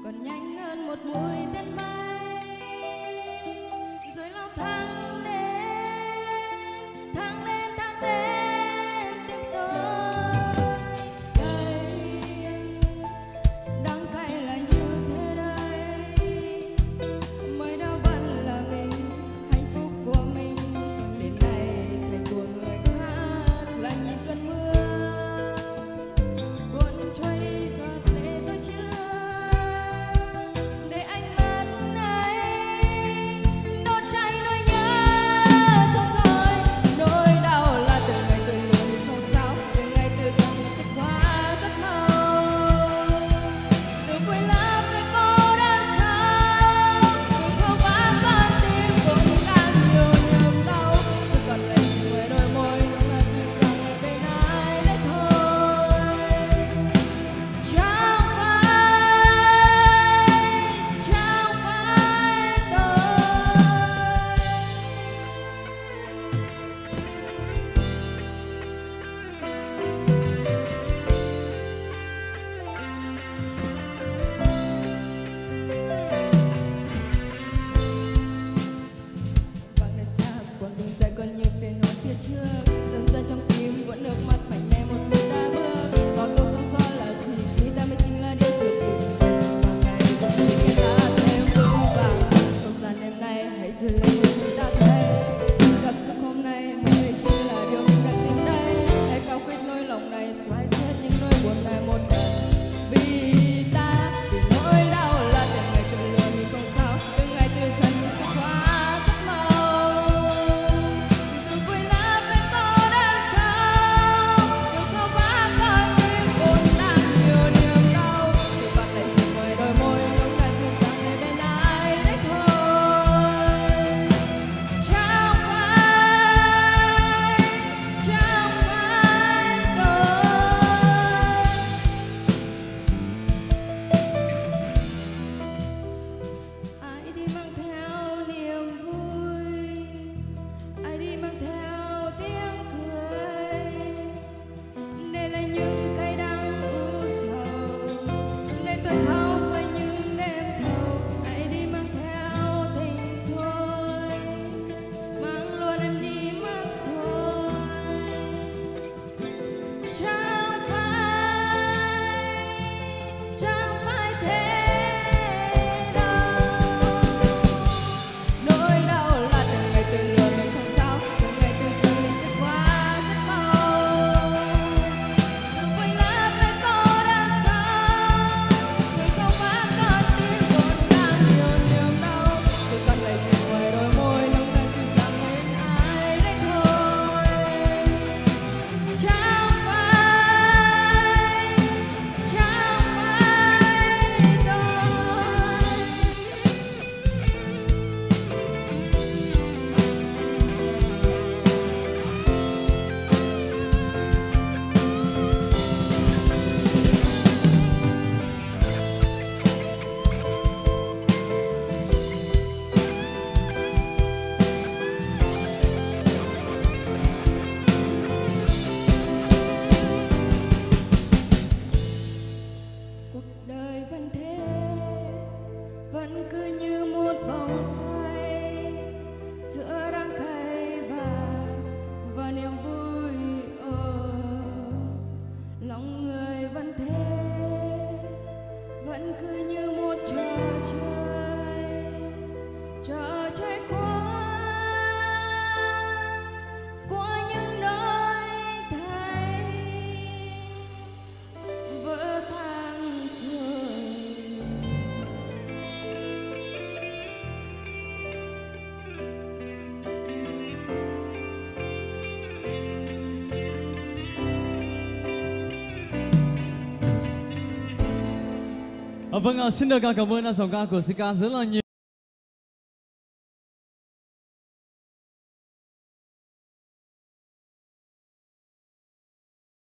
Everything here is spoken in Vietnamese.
còn nhanh hơn một mũi tên bay, rồi lao thang đến thang đến thang đến tim tôi thấy đắng cay là như thế đây. Mới đâu vẫn là mình, hạnh phúc của mình đến nay thành của người khác là nhìn cơn mưa cuốn trôi đi giọt lệ tôi chưa để anh mất ấy đốt cháy nỗi nhớ trong tôi. Nỗi đau là từ ngày tôi luôn không sao, từ ngày từ dần sẽ qua rất lâu, từ vui lắm với cô đơn sao, từ khâu vá con tim cũng đang nhiều niềm đau, rồi còn lại người đôi môi nồng nàn dịu dàng bên ai đấy thôi. Chẳng phải vàng này xa còn đường dài còn nhiều phiền non phía trước, dần dần trong tim vẫn nước mắt mạnh mẽ một mình ta bước vào câu sóng gió là gì khi ta mới chính là điều sự tình sáng ngày vẫn chỉ khiến ta thêm vững vàng. Không gian đêm nay hãy dựa lên mình ta thấy gặp giấc hôm nay mới chỉ là điều mình đang tìm đây. Hãy cao quyết nỗi lòng này xoay xét những nỗi buồn này một lần vì ta, vì nỗi đau là từng ngày từng lừa mình không sao, từng ngày từ dần sẽ qua giấc mơ, từ vui lắm với cô đơn sao, từ khâu vá con tim vốn đang nhiều niềm đau, rồi còn lại dừng ngoài đôi môi nồng nàn dịu dàng để bên ai đấy thôi. Chẳng phải ai đi mang theo niềm vui, ai đi mang theo tiếng cười, đây là những cay đắng u sầu để tôi thấu với những đêm thâu. Ai đi mang theo tình thôi, mang luôn em đi mất rồi. Chẳng phải thế đâu. Nỗi đau là từng ngày từng lừa mình không sao, từng ngày từ dần mình sẽ qua rất mau, từ vui lắm với cô đơn sao, từ khâu vá con tim vốn đang nhiều niềm đau, rồi còn lại dừng ngoài đôi môi nồng nàn dịu dàng bên ai đấy thôi. Chẳng phải cuộc đời vẫn thế, vẫn cứ như một vòng xoay giữa đắng cay và niềm vui. Lòng người vẫn thế, vẫn cứ như một trò chơi qua những đổi thay vỡ tan rồi. Vâng, xin được cảm ơn giọng ca của Sika rất là nhiều.